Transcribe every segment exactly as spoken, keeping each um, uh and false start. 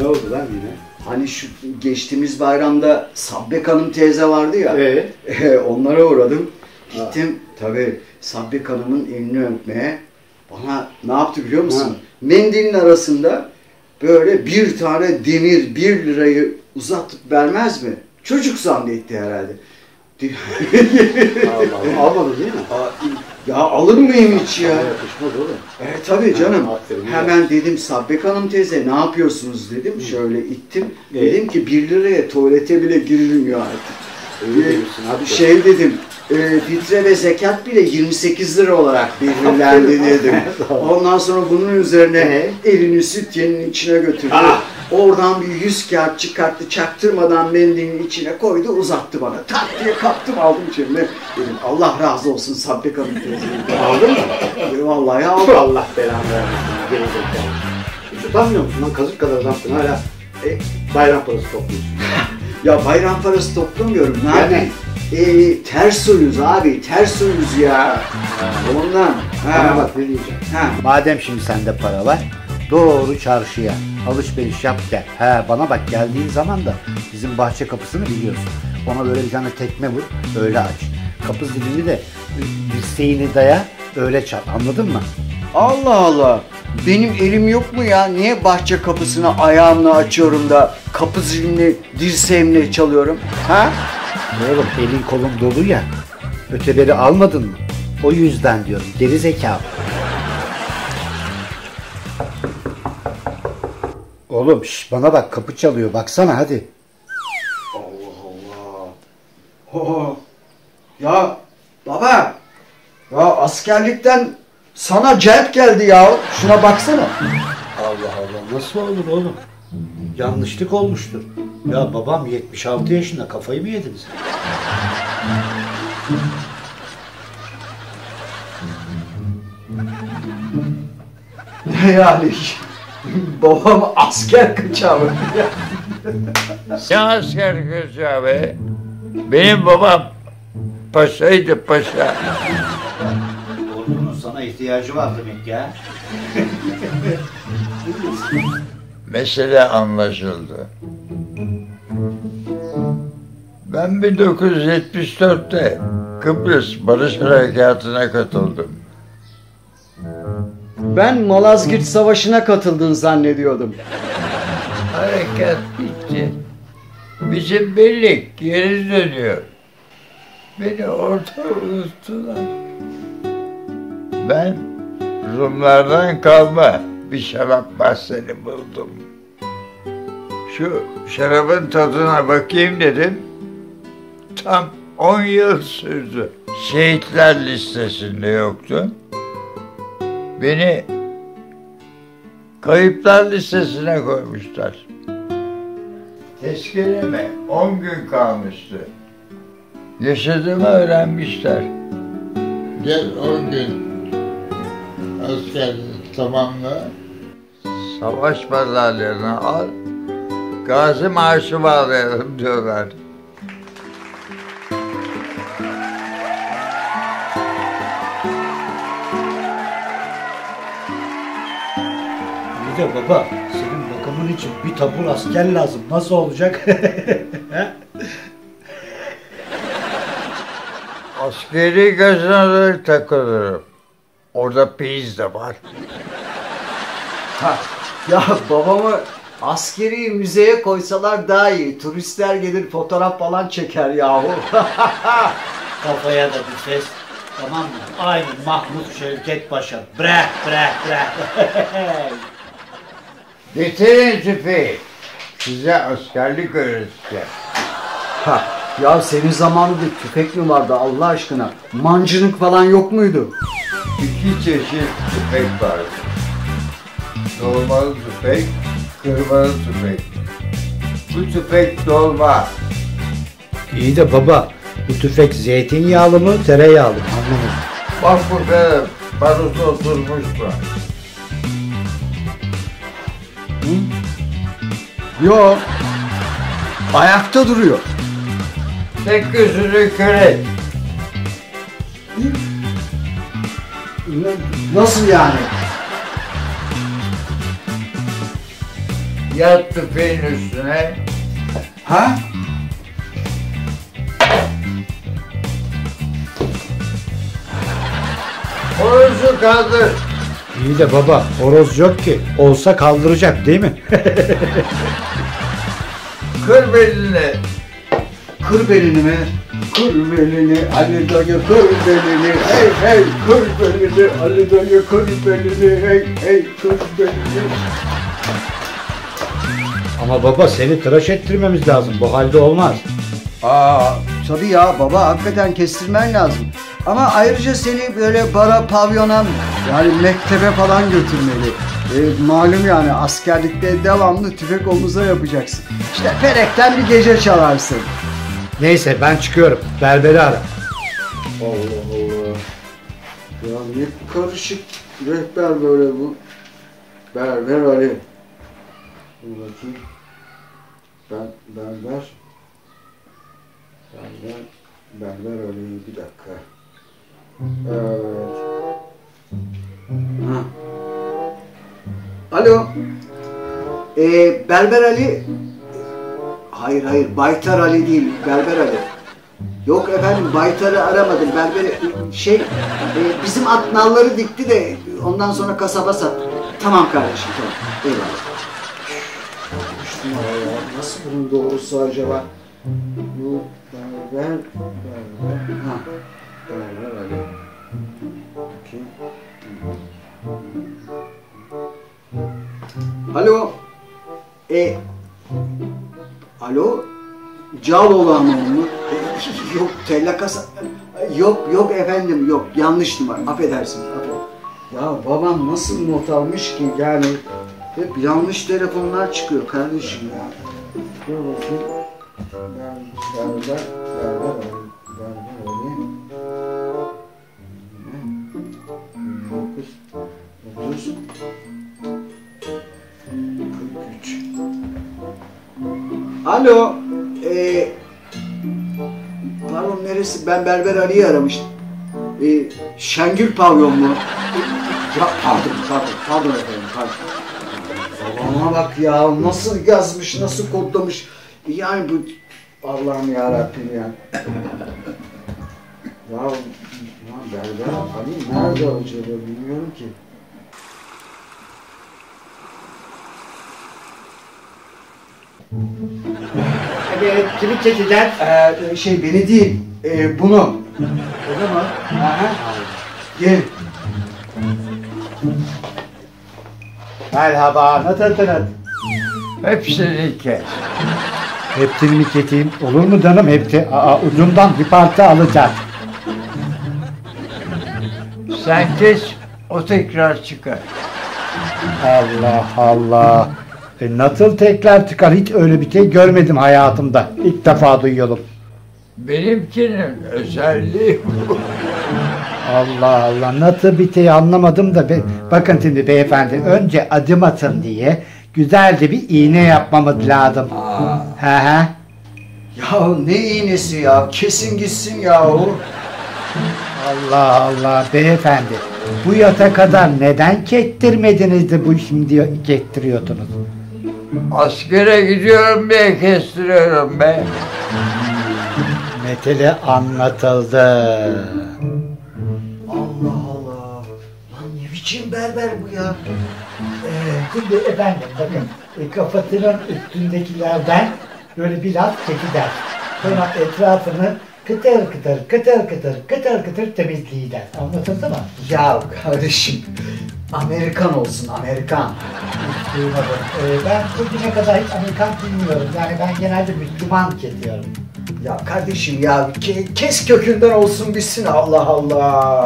Ne oldu lan yine? Hani şu geçtiğimiz bayramda Sabbek Hanım teyze vardı ya. Ee? Onlara uğradım. Gittim tabii Sabbek Hanım'ın elini öpmeye. Bana ne yaptı biliyor musun? Ha. Mendilin arasında böyle bir tane demir bir lirayı uzatıp vermez mi? Çocuk zannetti herhalde. Allah Allah. Almadı değil mi? Ya alır mıyım hiç ya? Yakışmaz oğlum. Evet tabii canım. Ha, hemen ya. Dedim Sabbek Hanım teyze ne yapıyorsunuz dedim. Hı. Şöyle ittim. Evet. Dedim ki bir liraya tuvalete bile girilmiyor artık. Ee, şey dedim. E, fitre ve zekat bile yirmi sekiz lira olarak belirlendi dedim. Ondan sonra bunun üzerine elini sütyenin içine götürdü. Ah. Oradan bir yüz kağıt çıkarttı, çaktırmadan mendilin içine koydu, uzattı bana. Tak diye kaptım, aldım içimde. Dedim Allah razı olsun Sabbek Hanım teyze. Aldın mı? E, vallahi aldım. Allah belanı vermesin. Gerizekalı. Hiç utanmıyor musun lan? Kazık kadar adamsın hala. E, bayram parası topluyorsun. Ya bayram parası toplamıyorum. Ne yapayım? Ee, ters uyuz abi, ters uyuz ya. Ha. Ondan. Ha. Bak ne diyeceğim. Ha. Madem şimdi sende para var, doğru çarşıya alışveriş yap gel. He bana bak, geldiğin zaman da bizim bahçe kapısını biliyorsun. Ona böyle bir tane tekme vur, öyle aç. Kapı zilini de dirseğini daya, öyle çal. Anladın mı? Allah Allah. Benim elim yok mu ya? Niye bahçe kapısını ayağımla açıyorum da kapı zilini dirseğimle çalıyorum? Ha? Oğlum elin kolun dolu ya. Öteberi almadın mı? O yüzden diyorum. Geri zekalı. Oğlum şş, bana bak, kapı çalıyor. Baksana hadi. Allah Allah. Oh. Ya baba. Ya askerlikten sana celp geldi ya. Şuna baksana. Allah Allah. Nasıl olur oğlum? Yanlışlık olmuştur. Ya babam yetmiş altı yaşında, kafayı mı yediniz? Ne yani? Babam asker kaçağı mı? Ne asker kaçağı be? Benim babam paşaydı, paşa. Oğlumun sana ihtiyacı var demek ya. Mesele anlaşıldı. Ben bin dokuz yüz yetmiş dörtte Kıbrıs Barış Harekatı'na katıldım. Ben Malazgirt Savaşı'na katıldın zannediyordum. Harekat bitti. Bizim birlik geri dönüyor. Beni orada unuttular. Ben Rumlardan kalma bir şarap bahsini buldum. Şu şarabın tadına bakayım dedim. Tam on yıl sürdü. Şehitler listesinde yoktu. Beni kayıplar listesine koymuşlar. Tezkereme on gün kalmıştı. Yaşadığımı öğrenmişler. Gel on gün askerliği tamamla. Savaş madalyonu al. Gazi maaşı bağlayalım diyorlar. Bir de baba, senin bakımın için bir tabur asker lazım. Nasıl olacak? Askeri gazinoları takılırım. Orada piyiz de var. Ha, ya babamı askeri müzeye koysalar daha iyi. Turistler gelir fotoğraf falan çeker yahu. Kafaya da bir ses. Tamam mı? Aynı Mahmut Şevket Paşa. Bırak bırak bırak. Getirin tüfeği. Size askerlik öğreteceğim. Ha, ya senin zamanında tüfek mi vardı Allah aşkına? Mancınık falan yok muydu? İki çeşit tüfek vardı. Dolmalı tüfek, kırmalı tüfek. Bu tüfek dolma. İyi de baba, bu tüfek zeytinyağlı mı, tereyağlı mı? Anlamadım. Bak burada barut oturmuş mu? Yok. Ayakta duruyor. Tek gözünü kör et. Nasıl yani? Yat tüfeğin üstüne. Ha? Horozu kaldır. İyi de baba horoz yok ki. Olsa kaldıracak değil mi? Kır belini. Kır belini mi? Kır belini, Ali dayı kır belini, hey hey kır belini, Ali dayı kır belini, hey hey kır belini. Ama baba seni tıraş ettirmemiz lazım. Bu halde olmaz. Aa, tabii ya baba hakikaten kestirmen lazım. Ama ayrıca seni böyle bara, pavyona, yani mektebe falan götürmeli. E, malum yani askerlikte devamlı tüfek omuza yapacaksın. İşte perekten bir gece çalarsın. Neyse ben çıkıyorum. Berberi ara. Allah Allah. Ya ne karışık rehber böyle bu. Berber Ali. Dur bakayım. Ben berber. Berber. Berber Ali bir dakika. Evet. Ha. Alo. Ee, Berber Ali. Hayır hayır Baytar Ali değil. Berber Ali. Yok efendim Baytar'ı aramadım. Berber şey e, bizim at nalları dikti de ondan sonra kasaba sattı. Tamam kardeşim tamam. Eyvallah. Şu numara ya. Nasıl bunun doğrusu acaba? Bu berber berber. Ha. Berber Ali. Bakayım. Alo. E Alo? Cağaloğlu mı? Yok, tella kasa... Yok, yok efendim, yok. Yanlış numara. Affedersin. Ya babam nasıl not almış ki yani? Hep yanlış telefonlar çıkıyor kardeşim ya. Dur bakayım. Ben, berber, berber alayım. Berber alayım. dokuz, otuz, kırk üç. Alo, ee, pardon neresi? Ben Berber Ali'yi aramıştım. E, Şengül Pavyon mu? E, ya pardon, pardon, pardon efendim, pardon. Babama bak ya, nasıl yazmış, nasıl kodlamış. Yani bu, Allah'ım yarabbim ya. ya, ya Berber Ali nerede acaba bilmiyorum ki. Evet, kimi çekeceğiz? Ee, şey beni değil, e, bunu. Öyle mi? Aha. Gel. Merhaba, nasılsınız? Hepsini kes. Hepsini mi keseyim? Olur mu canım hepsi? Aa, ucundan bir parça alacağız. Sen kes, o tekrar çıkar. Allah Allah. E nasıl tekrar çıkar? Hiç öyle bir şey görmedim hayatımda. İlk defa duyuyorum. Benimkinin özelliği bu. Allah Allah. Nasıl bir şey anlamadım da. Be Bakın şimdi beyefendi. Önce adım atın diye güzelce bir iğne yapmamız lazım. He he. Ya ne iğnesi ya? Kesin gitsin ya o. Allah Allah beyefendi. Bu yata kadar neden kettirmediniz de bu şimdi kettiriyorsunuz? Askere gidiyorum diye kestiriyorum be. Mesele anlatıldı. Allah Allah. Lan ne biçim berber bu ya? Ee, şimdi efendim bakın e, kafasının üstündekilerden böyle biraz çekider. Sonra etrafını kıtır kıtır kıtır kıtır kıtır kıtır temizleyider. Anlatıldı mı? Ya kardeşim. Amerikan olsun Amerikan. Hiç duymadım. Ee, ben bugüne kadar hiç Amerikan bilmiyorum. Yani ben genelde Müslüman kesiyorum. Ya kardeşim ya ke kes kökünden olsun bitsin Allah Allah.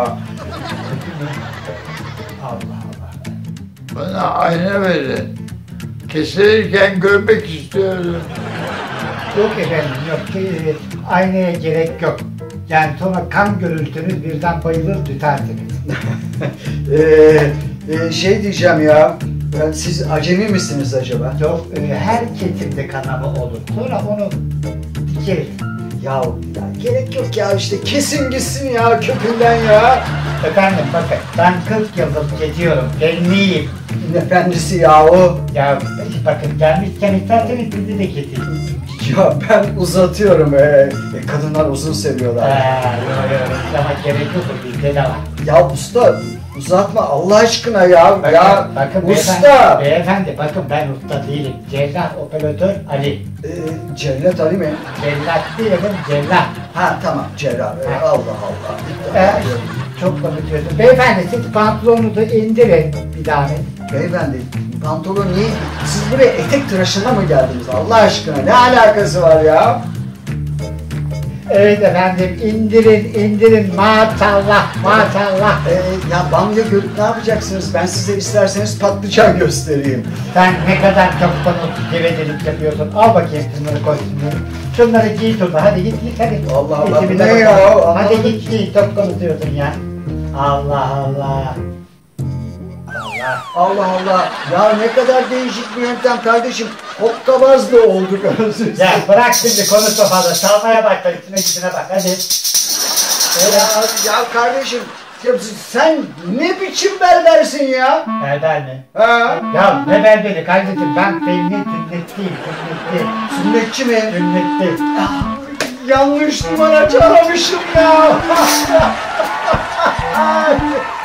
Allah Allah. Bana ayna verin. Kesilirken görmek istiyorum. Yok efendim yok. Şey, aynaya gerek yok. Yani sonra kan görürsünüz birden bayılır tütersiniz. ee, e, şey diyeceğim ya. Ben, siz acemi misiniz acaba? Yok e, her kesimde kanama olur. Sonra onu dikeriz. Ya, ya gerek yok ya işte kesin gitsin ya kökünden ya. Efendim bakın ben kırk yıldır geziyorum. Elliyim. Efendisi ya o. Ya için bakın gelmişken isterseniz sizi de keseyim. Ya ben uzatıyorum. Ee, e, kadınlar uzun seviyorlar. Eee yok yok uzamak gerek yok bizde de var. Ya usta uzatma Allah aşkına ya. Bakın, ya bakın usta. Beyefendi, beyefendi bakın ben usta değilim. Cellat operatör Ali. Ee, Cellat Ali mi? Cellat değil efendim cellat. Ha tamam cerrah. Ee, Ha. Allah Allah. Ee, çok konuşuyorsun. Beyefendi siz pantolonunuzu indirin bir daha. Beyefendi pantolon niye? Siz buraya etek tıraşına mı geldiniz Allah aşkına? Ne alakası var ya? Evet efendim indirin indirin maşallah maşallah. Ee, ya bamya görüp ne yapacaksınız? Ben size isterseniz patlıcan göstereyim. Sen ne kadar çok konuşup gevezelik yapıyorsun. Al bakayım şunları kostümleri. Şunları giy turda hadi git git hadi. Allah Allah, İçimi bu de ne bakalım. ya? Hadi Anlamadım. git giy çok konuşuyorsun ya. Allah Allah. Allah. Allah Allah. Ya ne kadar değişik bir yöntem kardeşim. Hokkabaz da olduk özür Ya bırak şimdi konuşma fazla. Çalmaya bak da üstüne gidine bak hadi. Ya, ya kardeşim ya sen ne biçim berbersin ya? Berber mi? Ha? Ya ne berberi kardeşim ben belli sünnetliyim sünnetli. Sünnetçi mi? Sünnetli. Ya, yanlış numara çağırmışım ya.